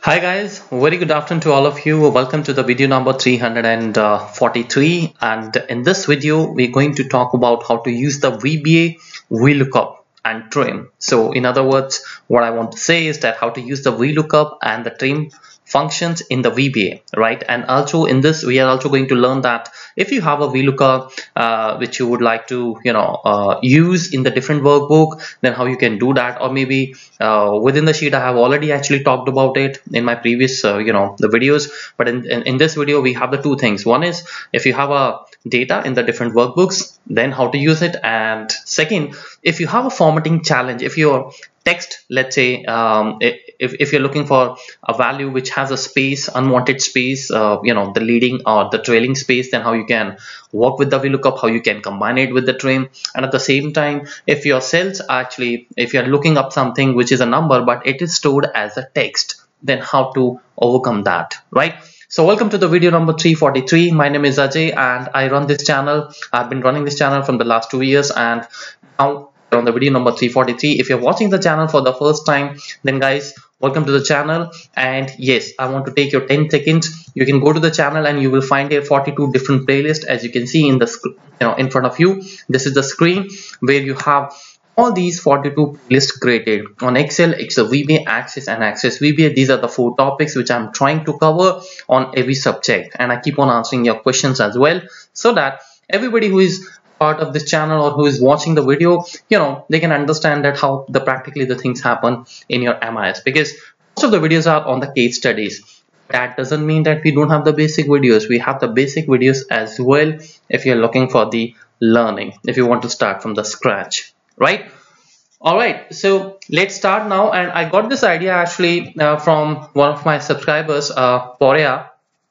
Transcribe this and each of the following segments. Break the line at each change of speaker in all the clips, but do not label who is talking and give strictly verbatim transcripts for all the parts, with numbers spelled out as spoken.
Hi guys, very good afternoon to all of you. Welcome to the video number three hundred forty-three, and in this video we're going to talk about how to use the V B A VLOOKUP and trim. So in other words, what I want to say is that how to use the VLOOKUP and the trim functions in the V B A, right? And also in this we are also going to learn that if you have a VLOOKUP uh, which you would like to you know uh, use in the different workbook, then how you can do that, or maybe uh, within the sheet. I have already actually talked about it in my previous uh, you know the videos, but in, in in this video we have the two things. One is if you have a data in the different workbooks, then how to use it, and second, if you have a formatting challenge, if your text, let's say um, if, if you're looking for a value which has a space, unwanted space, uh, you know the leading or the trailing space, then how you can work with the VLOOKUP, how you can combine it with the trim. And at the same time, if your cells actually, if you're looking up something which is a number but it is stored as a text, then how to overcome that, right? So welcome to the video number three forty-three. My name is Ajay and I run this channel. I've been running this channel from the last two years, and now on the video number three forty-three. If you're watching the channel for the first time, then guys, welcome to the channel. And yes, I want to take your ten seconds. You can go to the channel and you will find here forty-two different playlists, as you can see in the you know in front of you. This is the screen where you have all these forty-two playlists created on Excel, Excel V B A, Access, and Access V B A. These are the four topics which I'm trying to cover on every subject, and I keep on answering your questions as well, so that everybody who is part of this channel or who is watching the video, you know they can understand that how the practically the things happen in your M I S, because most of the videos are on the case studies. That doesn't mean that we don't have the basic videos. We have the basic videos as well if you're looking for the learning, if you want to start from the scratch, right? All right, so let's start now. And I got this idea actually uh, from one of my subscribers, uh, Poria,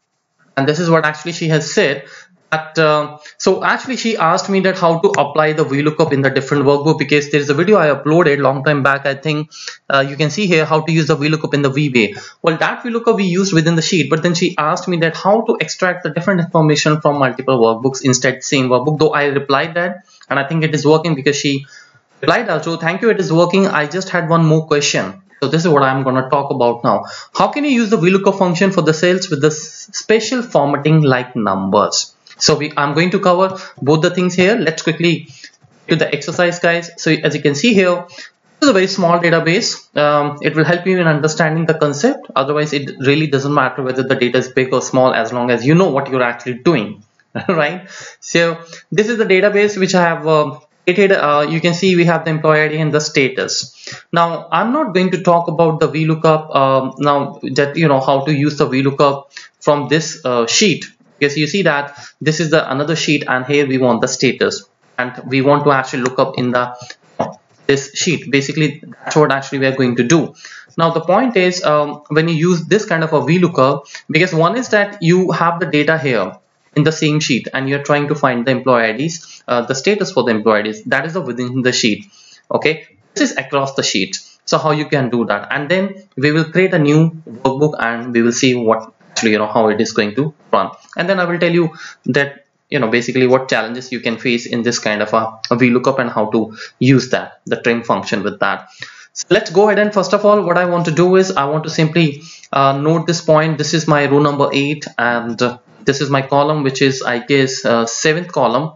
and this is what actually she has said. That, uh, so actually she asked me that how to apply the VLOOKUP in the different workbook, because there is a video I uploaded long time back. I think uh, you can see here how to use the VLOOKUP in the V B A. Well, that VLOOKUP we used within the sheet, but then she asked me that how to extract the different information from multiple workbooks instead same workbook. Though I replied that, and I think it is working, because she replied also, thank you, it is working. I just had one more question. So this is what I'm going to talk about now. How can you use the VLOOKUP function for the cells with the special formatting like numbers? So we, I'm going to cover both the things here. Let's quickly do the exercise, guys. So as you can see here, this is a very small database. Um, it will help you in understanding the concept. Otherwise, it really doesn't matter whether the data is big or small, as long as you know what you're actually doing, right? So this is the database which I have uh, created. Uh, you can see we have the employee I D and the status. Now, I'm not going to talk about the VLOOKUP um, now that you know how to use the VLOOKUP from this uh, sheet. Because you see that this is the another sheet, and here we want the status, and we want to actually look up in the this sheet. Basically, that's what actually we are going to do. Now the point is, um, when you use this kind of a VLOOKUP, because one is that you have the data here in the same sheet and you're trying to find the employee I Ds, uh, the status for the employee I Ds, that is the within the sheet. Okay, this is across the sheet. So how you can do that, and then we will create a new workbook and we will see what actually you know how it is going to run, and then I will tell you that you know basically what challenges you can face in this kind of a, a VLOOKUP and how to use that, the trim function with that. So let's go ahead, and first of all what I want to do is I want to simply uh, note this point. This is my row number eight, and uh, this is my column, which is I guess uh, seventh column.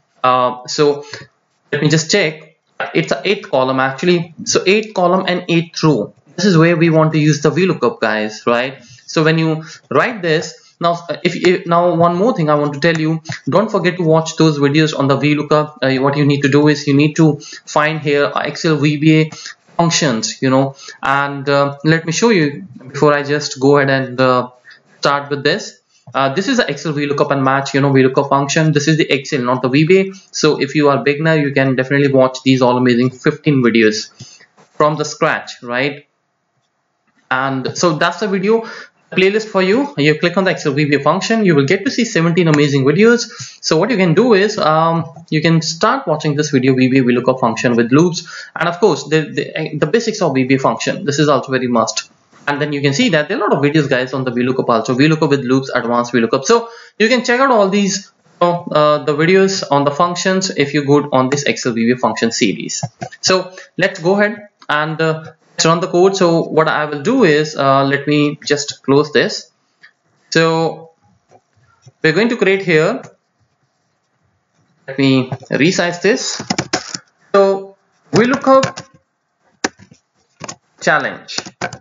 Uh, so let me just check. It's an eighth column actually. So eighth column and eighth row. This is where we want to use the VLOOKUP, guys, right? So when you write this, now if, if now one more thing I want to tell you, don't forget to watch those videos on the VLOOKUP. Uh, what you need to do is you need to find here Excel V B A functions, you know, and uh, let me show you before I just go ahead and uh, start with this. Uh, this is the Excel VLOOKUP and match, you know, VLOOKUP function. This is the Excel, not the V B A. So if you are beginner, you can definitely watch these all amazing fifteen videos from the scratch, right? And so that's the video playlist for you. You click on the Excel V B A function, you will get to see seventeen amazing videos. So what you can do is um, you can start watching this video, V B A VLOOKUP function with loops, and of course the, the, the basics of V B A function. This is also very must. And then you can see that there are a lot of videos, guys, on the VLOOKUP also, VLOOKUP with loops, advanced VLOOKUP. So you can check out all these uh, uh, the videos on the functions if you go on this Excel V B A function series. So let's go ahead and uh, let's run the code. So what I will do is uh, let me just close this. So we're going to create here, let me resize this. So VLOOKUP challenge,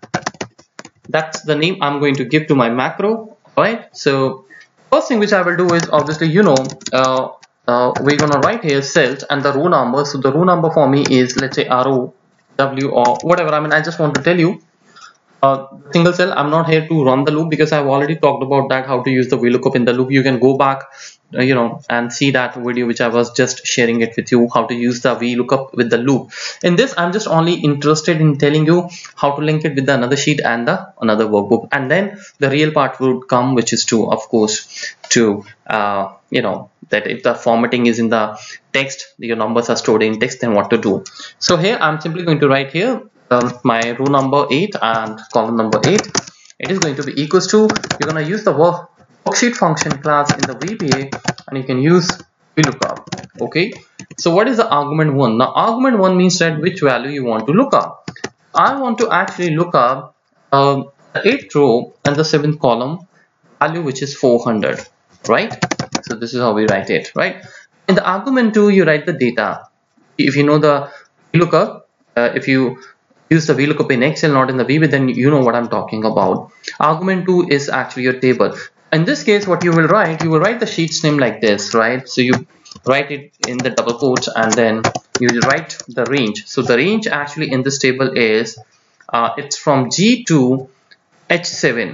that's the name I'm going to give to my macro. Alright, so first thing which I will do is, obviously, you know, uh, uh, we're gonna write here cells and the row number. So the row number for me is, let's say, R O W or whatever. I mean, I just want to tell you uh, single cell. I'm not here to run the loop because I've already talked about that, how to use the VLOOKUP in the loop. You can go back, uh, you know, and see that video which I was just sharing it with you, how to use the VLOOKUP with the loop. In this, I'm just only interested in telling you how to link it with the another sheet and the another workbook, and then the real part would come, which is to, of course, to uh, you know, that if the formatting is in the text, your numbers are stored in text, then what to do. So here I'm simply going to write here um, my row number eight and column number eight. It is going to be equals to, you're going to use the work worksheet function class in the V B A, and you can use VLOOKUP. Okay, so what is the argument one? Now argument one means that which value you want to look up. I want to actually look up um, the eighth row and the seventh column value, which is four hundred, right? So this is how we write it, right? In the argument two, you write the data. If you know the VLOOKUP, uh, if you use the VLOOKUP in Excel, not in the V B A, then you know what I'm talking about. Argument two is actually your table. In this case, what you will write, you will write the sheet's name like this, right? So you write it in the double quotes, and then you write the range. So the range actually in this table is, uh, it's from G to H seven.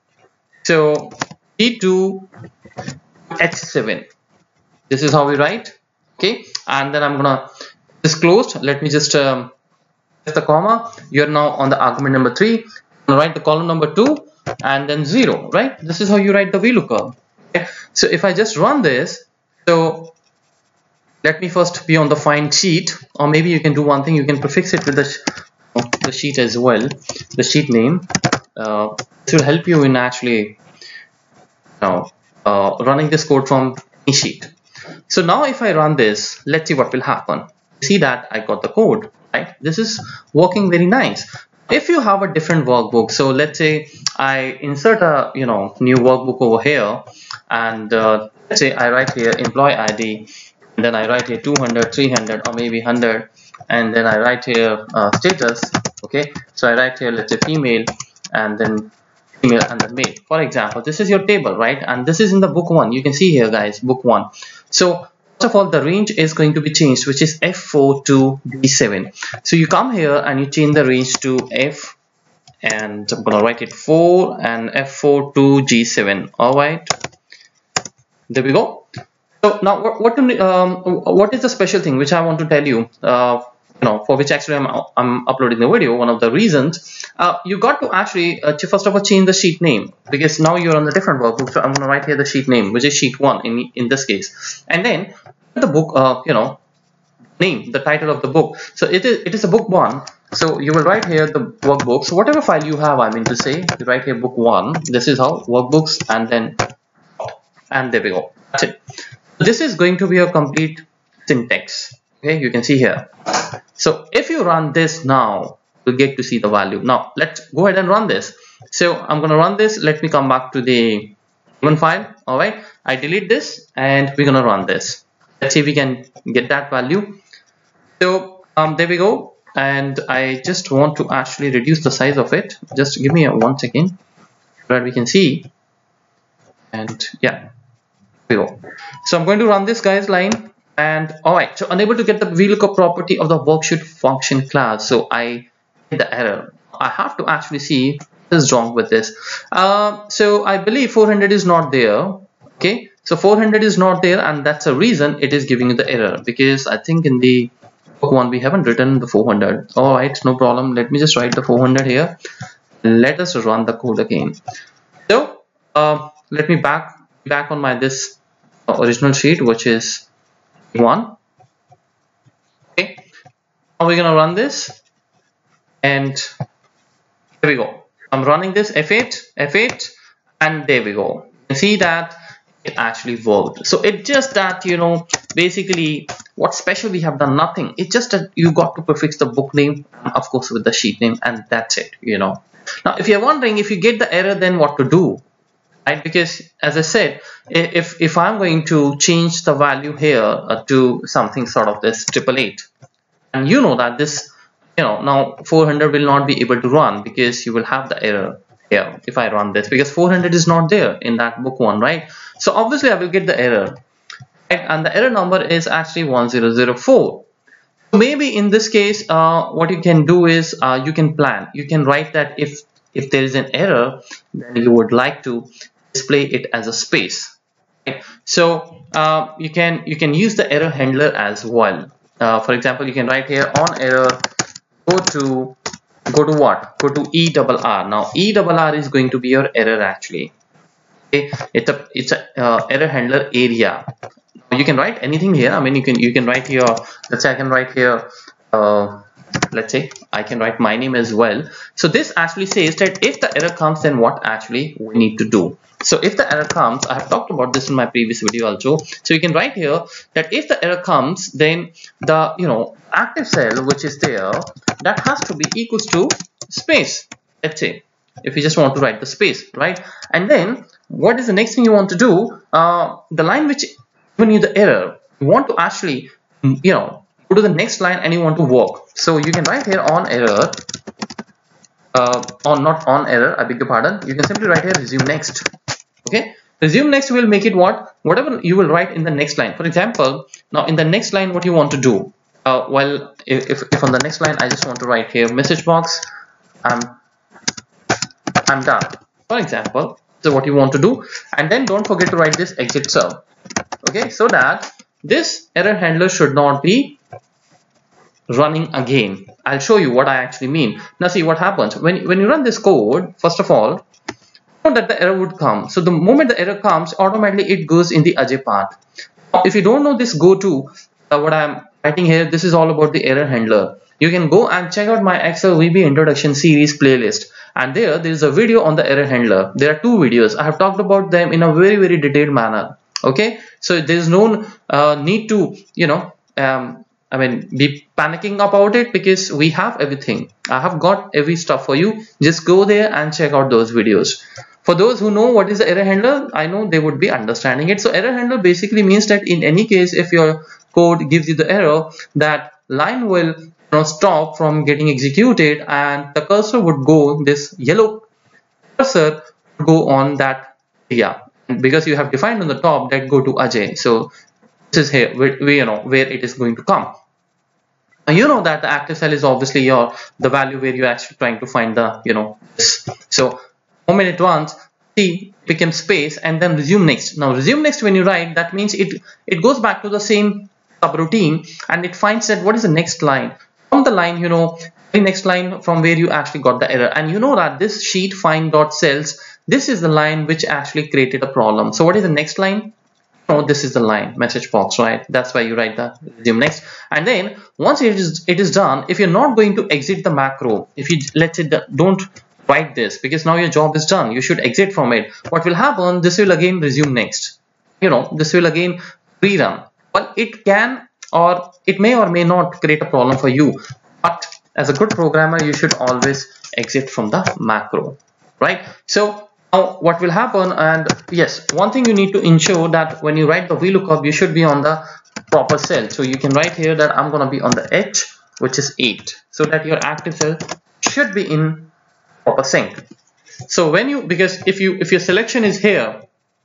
So G to H seven. This is how we write. Okay, and then I'm gonna this closed. Let me just um, press the comma. You're now on the argument number three. I'm gonna write the column number two and then zero. Right. This is how you write the VLOOKUP. Okay. So if I just run this, so let me first be on the find sheet, or maybe you can do one thing. You can prefix it with the sh the sheet as well, the sheet name. Uh, this will help you in actually now uh, running this code from any sheet. So now if I run this, let's see what will happen. See that I got the code, right? This is working very nice. If you have a different workbook, so let's say I insert a you know new workbook over here, and uh, let's say I write here employee I D, and then I write here two hundred, three hundred, or maybe one hundred, and then I write here uh, status. Okay, so I write here, let's say female, and then female and then male. For example, this is your table, right? And this is in the book one. You can see here, guys, book one. So first of all, the range is going to be changed, which is F four to D seven. So you come here and you change the range to F, and I'm gonna write it four and F four to G seven. All right, there we go. So now what what, um, what is the special thing which I want to tell you? Uh, you know, for which actually I'm, I'm uploading the video. One of the reasons, uh, you got to actually uh, first of all change the sheet name, because now you're on a different workbook. So I'm going to write here the sheet name, which is sheet one in in this case, and then the book, uh, you know, name, the title of the book. So it is it is a book one. So you will write here the workbook. So whatever file you have, I mean to say, you write here book one. This is how workbooks, and then and there we go. That's it. This is going to be a complete syntax. Okay, you can see here. So if you run this now, you'll get to see the value. Now let's go ahead and run this. So I'm going to run this. Let me come back to the one file. All right, I delete this and we're going to run this. Let's see if we can get that value. So um, there we go. And I just want to actually reduce the size of it. Just give me a one second so that we can see. And yeah, there we go. So I'm going to run this guy's line. And all right, so unable to get the VLOOKUP property of the worksheet function class. So I hit the error. I have to actually see what is wrong with this. Uh, so I believe four hundred is not there. Okay, so four hundred is not there, and that's a reason it is giving you the error, because I think in the book one we haven't written the four hundred. All right, no problem. Let me just write the four hundred here. Let us run the code again. So uh, let me back back on my this original sheet, which is one. Okay, now we're gonna run this, and here we go. I'm running this F eight, F eight, and there we go. You see that it actually worked. So it's just that, you know, basically what special we have done? Nothing. It's just that you got to prefix the book name, of course, with the sheet name, and that's it, you know. Now, if you're wondering if you get the error, then what to do, right? Because as I said, if if I'm going to change the value here uh, to something sort of this triple eight, and you know that this, you know, now four hundred will not be able to run because you will have the error here if I run this, because four hundred is not there in that book one, right? So obviously I will get the error, right? And the error number is actually one zero zero four. So maybe in this case, uh, what you can do is uh, you can plan. You can write that if if there is an error, then you would like to display it as a space. Right? So uh, you can you can use the error handler as well. Uh, for example, you can write here on error, go to go to what? Go to E R R. Now E R R is going to be your error actually. Okay, it's a it's a uh, error handler area. You can write anything here. I mean, you can you can write here. Let's say I can write here. Uh, let's say I can write my name as well. So this actually says that if the error comes, then what actually we need to do. So if the error comes, I have talked about this in my previous video also. So you can write here that if the error comes, then the you know active cell which is there, that has to be equals to space. Let's say if you just want to write the space, right? And then what is the next thing you want to do? Uh, the line which given you the error, you want to actually you know go to the next line and you want to work. So you can write here on error. Uh, on not on error, I beg your pardon. You can simply write here resume next. Okay, resume next will make it what whatever you will write in the next line. For example, now in the next line, what you want to do? Uh, well, if, if on the next line I just want to write here message box, I'm I'm done. For example, so what you want to do, and then don't forget to write this exit cell. Okay, so that this error handler should not be running again. I'll show you what I actually mean. Now see what happens when when you run this code. First of all, know that the error would come. So the moment the error comes, automatically it goes in the Ajay path. If you don't know this go to, uh, what I'm writing here, this is all about the error handler. You can go and check out my Excel V B A introduction series playlist, and there there is a video on the error handler. There are two videos. I have talked about them in a very very detailed manner. Okay, so there is no uh, need to you know um, I mean be panicking about it, because we have everything. I have got every stuff for you. Just go there and check out those videos. For those who know what is the error handler, I know they would be understanding it. So error handler basically means that in any case, if your code gives you the error, that line will you know, stop from getting executed, and the cursor would go, this yellow cursor would go on that area, because you have defined on the top that go to Ajay. So this is here where, where you know where it is going to come. Now you know that the active cell is obviously your the value where you're actually trying to find the you know this. So moment it runs, T becomes space and then resume next. Now resume next, when you write, that means it it goes back to the same subroutine and it finds that what is the next line from the line you know the next line from where you actually got the error. And you know that this sheet find dot cells, this is the line which actually created a problem. So what is the next line? Oh, this is the line message box, right? That's why you write the resume next. And then once it is it is done, if you're not going to exit the macro, if you let's say that don't write this, because now your job is done, you should exit from it. What will happen, this will again resume next, you know this will again rerun. Well, it can or it may or may not create a problem for you, but as a good programmer you should always exit from the macro, right? So now what will happen, and yes, one thing you need to ensure that when you write the V lookup, you should be on the proper cell. So you can write here that I'm going to be on the H, which is eight, so that your active cell should be in proper sync. So when you, because if you if your selection is here,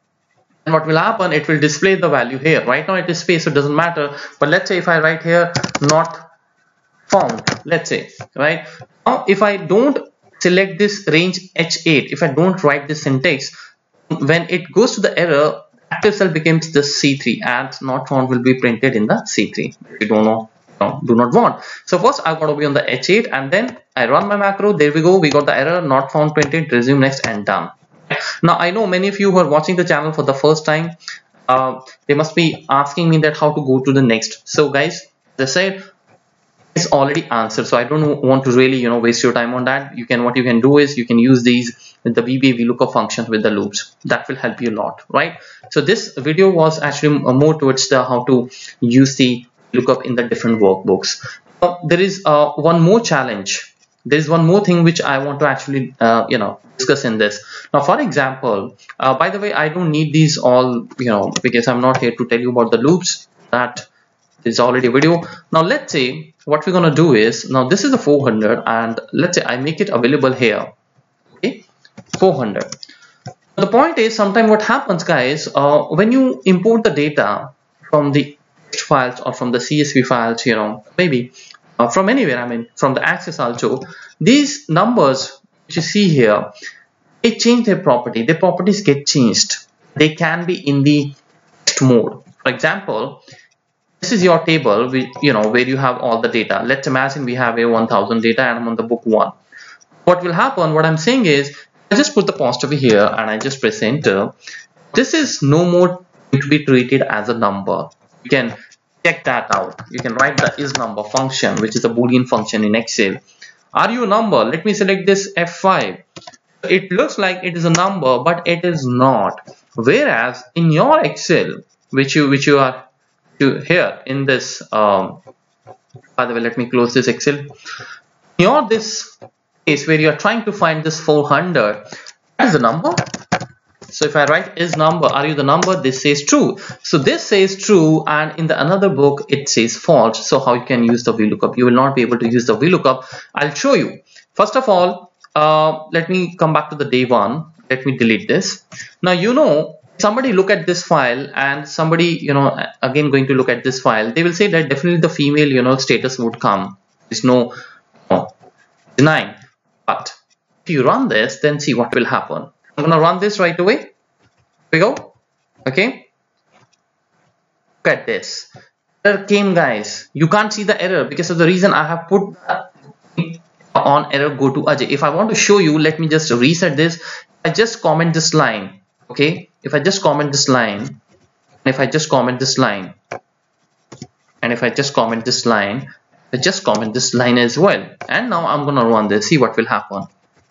then what will happen, it will display the value here. Right now it is space, so it doesn't matter. But let's say if I write here not found, let's say, right now if I don't select this range H eight, if I don't write this syntax, when it goes to the error, active cell becomes the C three and not found will be printed in the C three. We don't know, no, do not want. So first I've got to be on the H eight, and then I run my macro. There we go, we got the error, not found printed, resume next, and done. Now I know many of you who are watching the channel for the first time, uh, they must be asking me that how to go to the next. So guys, as I said, it's already answered, so I don't want to really you know waste your time on that. You can, what you can do is you can use these the V B A VLOOKUP functions with the loops. That will help you a lot, right? So this video was actually more towards the how to use the lookup in the different workbooks. Uh, there is uh, one more challenge. There is one more thing which I want to actually uh, you know discuss in this. Now, for example, uh, by the way, I don't need these all, you know, because I'm not here to tell you about the loops. That is already a video. Now let's say what we're gonna do is, now this is the four hundred, and let's say I make it available here. Okay, four hundred. The point is, sometimes what happens, guys, uh, when you import the data from the text files or from the C S V files, you know, maybe uh, from anywhere, I mean from the Access also, these numbers which you see here, they change their property. Their properties get changed. They can be in the text mode. For example, this is your table, you know, where you have all the data. Let's imagine we have a one thousand data and I'm on the book one. What will happen, what I'm saying is, I just put the apostrophe here and I just press enter. This is no more to be treated as a number. You can check that out. You can write the isNumber function, which is a Boolean function in Excel. Are you a number? Let me select this F five. It looks like it is a number, but it is not. Whereas in your Excel, which you which you are to here in this, um, by the way, let me close this Excel. In your this case where you are trying to find this four hundred, that is a number. So if I write is number, are you the number? This says true. So this says true, and in the another book it says false. So how you can use the VLOOKUP? You will not be able to use the VLOOKUP. I'll show you. First of all, uh, let me come back to the day one. Let me delete this. Now, you know, somebody look at this file and somebody, you know, again going to look at this file, they will say that definitely the female, you know, status would come. There's no, no denying. But if you run this, then see what will happen. I'm gonna run this right away. Here we go. Okay. Look at this. Error came, guys. You can't see the error because of the reason I have put on error go to Ajay. If I want to show you, let me just reset this. I just comment this line. Okay. If I just comment this line, and if I just comment this line, and if I just comment this line, I just comment this line as well. And now I'm gonna run this. See what will happen.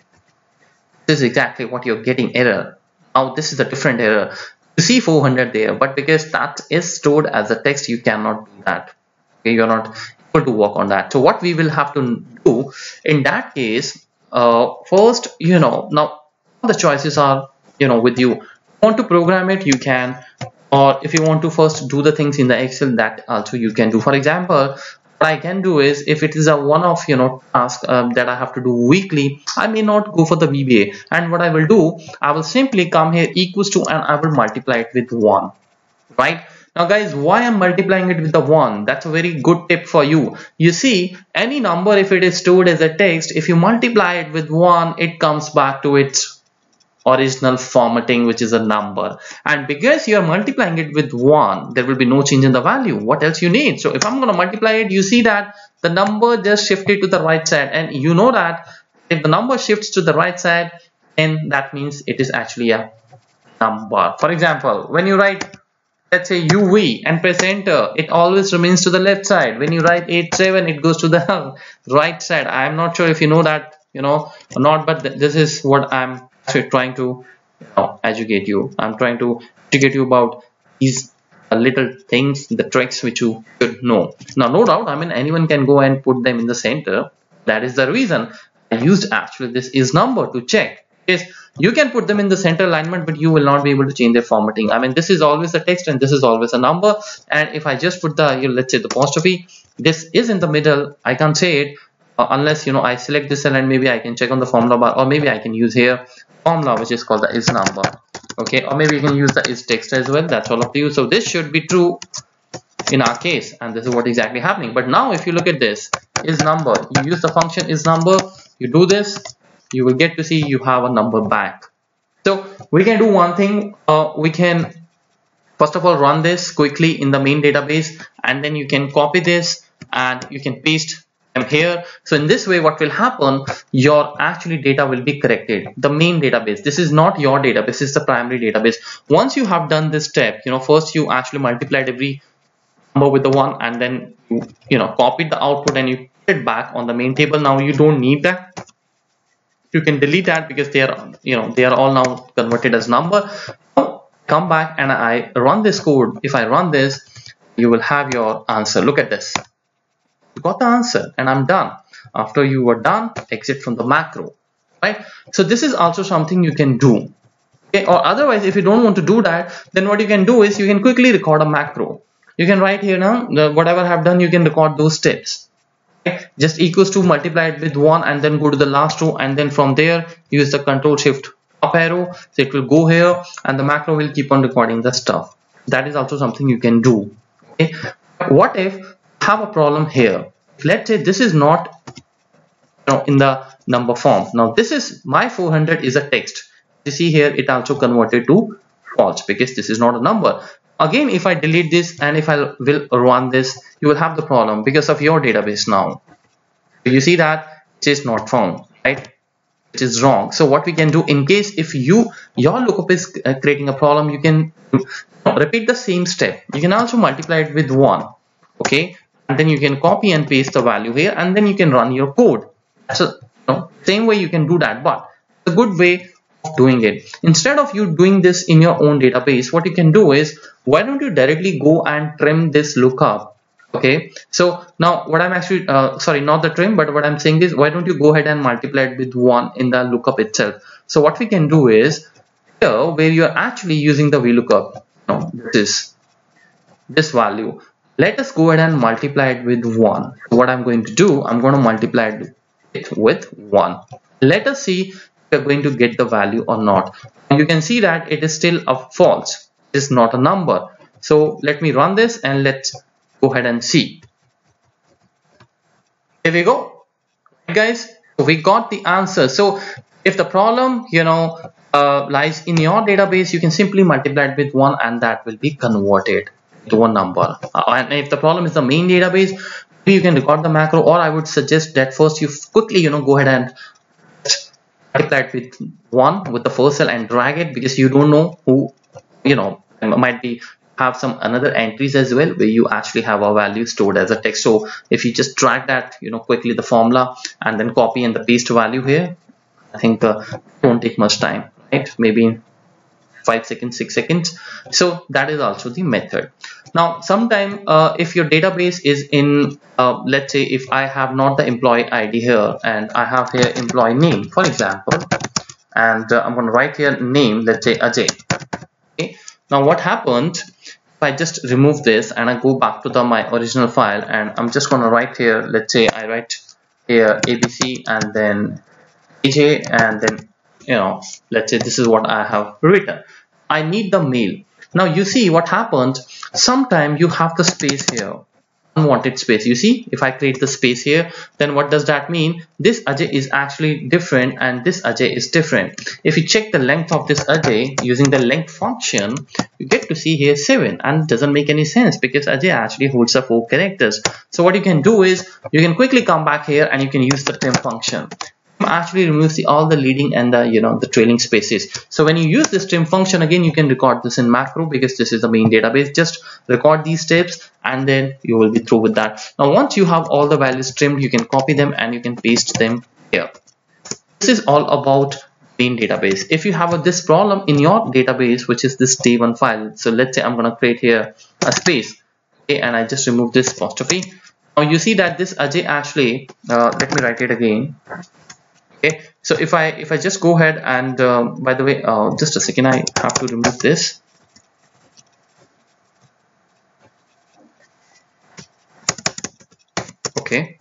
This is exactly what you're getting error. Now this is a different error. You see four hundred there, but because that is stored as a text, you cannot do that. Okay, you're not able to work on that. So what we will have to do in that case, uh, first, you know, now the choices are, you know, with you. Want to program it, you can, or if you want to first do the things in the Excel, that also you can do. For example, what I can do is, if it is a one-off, you know, task um, that I have to do weekly, I may not go for the V B A. And what I will do, I will simply come here equals to, and I will multiply it with one. Right now, guys, why I'm multiplying it with the one? That's a very good tip for you. You see, any number, if it is stored as a text, if you multiply it with one, it comes back to its original formatting, which is a number. And because you are multiplying it with one, there will be no change in the value. What else you need? So if I'm going to multiply it, you see that the number just shifted to the right side, and you know that if the number shifts to the right side, then that means it is actually a number. For example, when you write, let's say U V and press enter, it always remains to the left side. When you write eight seven, it goes to the right side. I'm not sure if you know that, you know, or not, but th this is what I'm trying to, you know, educate you. I'm trying to educate you about these uh, little things, the tricks which you should know. Now, no doubt, I mean, anyone can go and put them in the center. That is the reason I used actually this is number to check. Yes, you can put them in the center alignment, but you will not be able to change their formatting. I mean, this is always a text and this is always a number. And if I just put the, you know, let's say the apostrophe, this is in the middle, I can't say it uh, unless, you know, I select this cell and maybe I can check on the formula bar, or maybe I can use here formula which is called the is number. Okay, or maybe you can use the is text as well. That's all up to you. So this should be true in our case, and this is what exactly happening. But now if you look at this is number, you use the function is number, you do this, you will get to see you have a number back. So we can do one thing. Uh, we can first of all run this quickly in the main database, and then you can copy this and you can paste them here. So in this way, what will happen, your actually data will be corrected. The main database, this is not your database, this is the primary database. Once you have done this step, you know, first you actually multiplied every number with the one, and then you, you know, copied the output and you put it back on the main table. Now you don't need that. You can delete that because they are, you know, they are all now converted as number. Now come back and I run this code. If I run this, you will have your answer. Look at this. You got the answer and I'm done. After you are done, exit from the macro, right? So this is also something you can do. Okay, or otherwise, if you don't want to do that, then what you can do is you can quickly record a macro. You can write here now, the, whatever I have done, you can record those steps. Okay? Just equals to multiply it with one and then go to the last row, and then from there use the control shift up arrow, so it will go here and the macro will keep on recording the stuff. That is also something you can do. Okay? What if you have a problem here? Let's say this is not, you know, in the number form. Now this is my four hundred is a text. You see here it also converted to false because this is not a number. Again, if I delete this and if I will run this, you will have the problem because of your database now. You see that it is not found, right? It is wrong. So what we can do, in case if you your lookup is uh, creating a problem, you can repeat the same step. You can also multiply it with one, okay, and then you can copy and paste the value here, and then you can run your code. So you know, same way you can do that, but a good way of doing it, instead of you doing this in your own database, what you can do is, why don't you directly go and trim this lookup? Okay, so now what I'm actually uh, sorry, not the trim, but what I'm saying is, why don't you go ahead and multiply it with one in the lookup itself? So what we can do is, here where you are actually using the VLOOKUP, you know, this this value, let us go ahead and multiply it with one. What I'm going to do, I'm going to multiply it with one. Let us see if we're going to get the value or not. You can see that it is still a false. It is not a number. So let me run this and let's go ahead and see. Here we go, guys. We got the answer. So if the problem, you know, uh, lies in your database, you can simply multiply it with one and that will be converted to a number. Uh, and if the problem is the main database, you can record the macro, or I would suggest that first you quickly, you know, go ahead and multiply it with one with the first cell and drag it, because you don't know who, you know, might be have some another entries as well where you actually have a value stored as a text. So if you just drag that, you know, quickly the formula and then copy and the paste value here, I think uh, won't take much time, right? Maybe five seconds, six seconds. So that is also the method. Now sometime uh, if your database is in uh, let's say if I have not the employee I D here and I have here employee name, for example, and uh, I'm going to write here name, let's say Ajay. Okay, now what happened if I just remove this and I go back to the my original file, and I'm just going to write here, let's say I write here A B C and then A J, and then, you know, let's say this is what I have written. I need the mail. Now you see what happened, sometime you have the space here, unwanted space. You see, if I create the space here, then what does that mean? This Ajay is actually different and this Ajay is different. If you check the length of this Ajay using the length function, you get to see here seven, and it doesn't make any sense because Ajay actually holds the four characters. So what you can do is you can quickly come back here and you can use the trim function. Actually removes the, all the leading and the, you know, the trailing spaces. So when you use this trim function, again you can record this in macro because this is the main database. Just record these steps and then you will be through with that. Now once you have all the values trimmed, you can copy them and you can paste them here. This is all about main database. If you have a, this problem in your database, which is this day one file, so let's say I'm going to create here a space, okay, and I just remove this apostrophe. Now you see that this Ajay actually uh, let me write it again. Okay, so if I if I just go ahead and uh, by the way, uh, just a second, I have to remove this. Okay,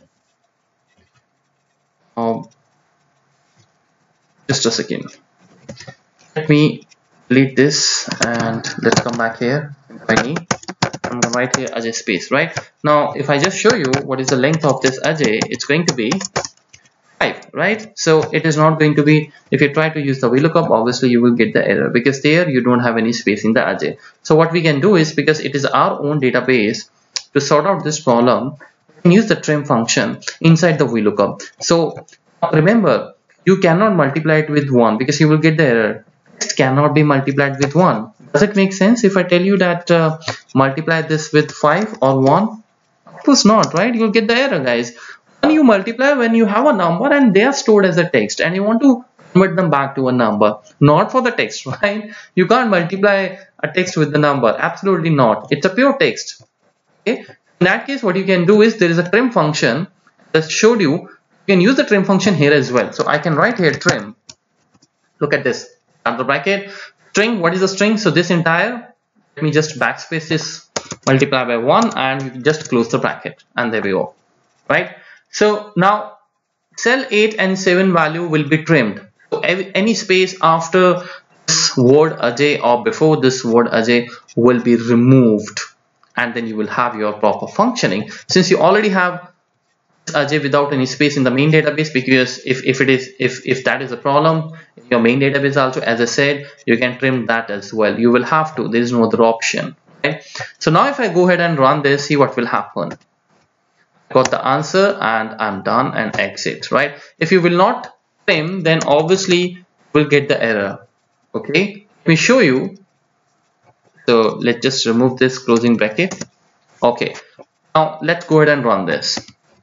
um, just a second. Let me delete this and let's come back here. I need. I'm gonna write here Ajay space. Right now, if I just show you what is the length of this Ajay, it's going to be five, right? So it is not going to be, if you try to use the VLOOKUP, obviously you will get the error because there you don't have any space in the Ajay. So what we can do is, because it is our own database, to sort out this problem, we can use the trim function inside the VLOOKUP. So remember, you cannot multiply it with one because you will get the error. It cannot be multiplied with one. Does it make sense if I tell you that uh, multiply this with five or one? Of course not, right? You'll get the error, guys. When you multiply, when you have a number and they are stored as a text and you want to convert them back to a number, not for the text, right? You can't multiply a text with the number, absolutely not. It's a pure text. Okay, in that case what you can do is there is a trim function that showed you. You can use the trim function here as well. So I can write here trim. Look at this, start the bracket, string. What is the string? So this entire, let me just backspace this, multiply by one, and you just close the bracket, and there we go, right? So now cell eight and seven value will be trimmed. So any space after this word Ajay or before this word Ajay will be removed, and then you will have your proper functioning. Since you already have Ajay without any space in the main database, because if, if it is if if that is a problem in your main database also, as I said, you can trim that as well. You will have to, there is no other option. Okay, so now if I go ahead and run this, see what will happen. Got the answer and I'm done and exit, right? If you will not trim, then obviously you will get the error. Okay, let me show you. So let's just remove this closing bracket. Okay, now let's go ahead and run this.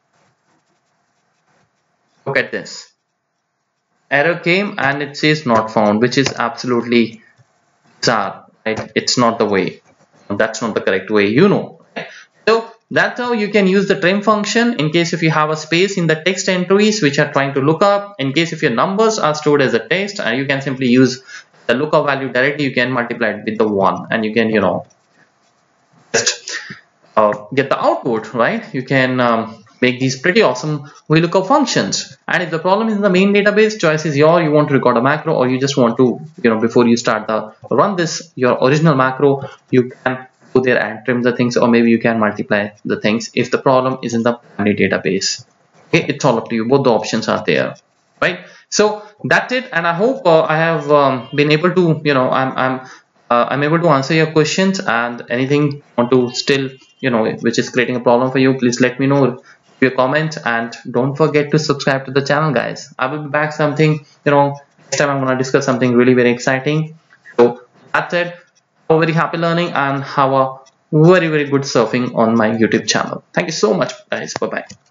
Look at this, error came and it says not found, which is absolutely bizarre, right? It's not the way, that's not the correct way, you know. So that's how you can use the trim function in case if you have a space in the text entries which are trying to look up. In case if your numbers are stored as a text, and you can simply use the lookup value directly, you can multiply it with the one, and you can, you know, just uh, get the output, right? You can um, make these pretty awesome VLOOKUP functions. And if the problem is in the main database, choice is your, you want to record a macro, or you just want to, you know, before you start the run this your original macro, you can go there and trim the things, or maybe you can multiply the things if the problem is in the primary database. Okay, it's all up to you, both the options are there, right? So that's it, and I hope uh, I have um, been able to, you know, I'm I'm uh, I'm able to answer your questions, and anything you want to still, you know, which is creating a problem for you, please let me know, your comment, and don't forget to subscribe to the channel, guys. I will be back something, you know, next time I'm going to discuss something really very exciting. So that's it. Have a very happy learning and have a very very good surfing on my YouTube channel. Thank you so much, guys. Bye bye.